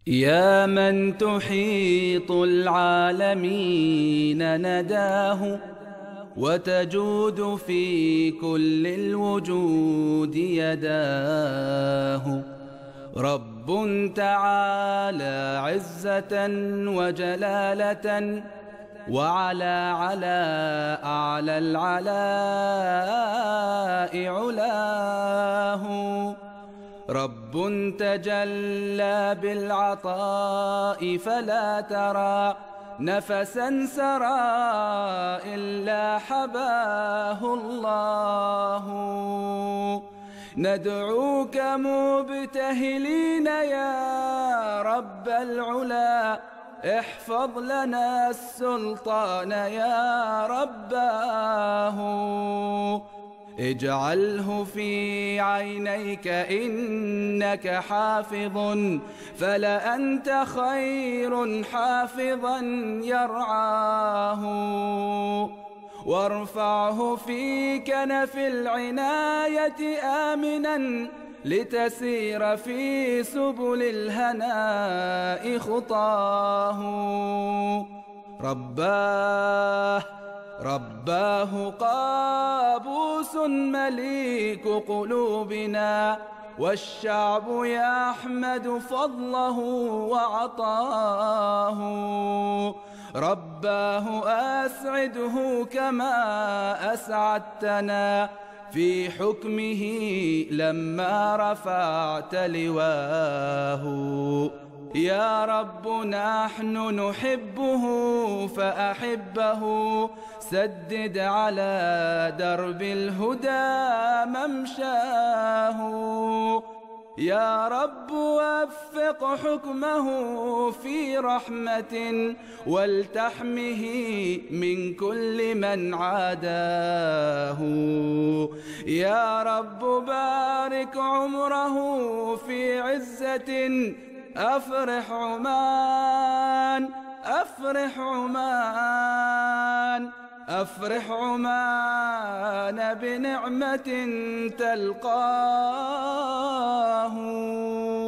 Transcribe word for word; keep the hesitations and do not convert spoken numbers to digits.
يا من تحيط العالمين نداه وتجود في كل الوجود يداه. رب تعالى عزة وجلالة وعلى على أعلى العلاء علاه. رب تجلى بالعطاء فلا ترى نفسا سرى إلا حباه الله. ندعوك مبتهلين يا رب العلا، احفظ لنا السلطان يا رباه. اجعله في عينيك إنك حافظ، فلأنت خير حافظا يرعاه. وارفعه في كنف العناية آمنا لتسير في سبل الهناء خطاه. رباه رباه قابوس مليك قلوبنا، والشعب يحمد فضله وعطاه. رباه أسعده كما أسعدتنا في حكمه لما رفعت لواه. يا رب نحن نحبه فأحبه، سدد على درب الهدى ممشاه. يا رب وفق حكمه في رحمة، ولتحمه من كل من عاداه. يا رب بارك عمره في عزة، أفرح عمان أفرح عمان أفرح عمان بنعمة تلقاه.